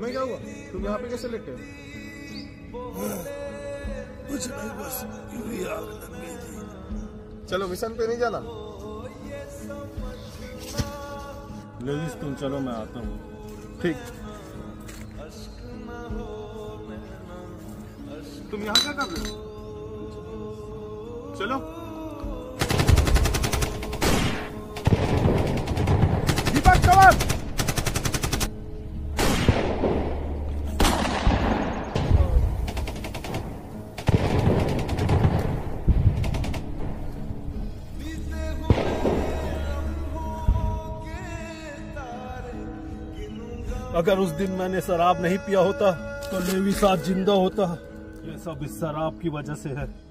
तुम्हें क्या हुआ? तुम यहाँ पे कैसे लेटे हो? कुछ नहीं, बस यूं ही आग लग गई थी। चलो मिशन पे नहीं जाना? लेविस तुम चलो, मैं आता हूँ। ठीक। तुम यहाँ क्या कर रहे हो? चलो। दीपक कवर। अगर उस दिन मैंने शराब नहीं पिया होता तो लेविस आज जिंदा होता। ये सब इस शराब की वजह से है।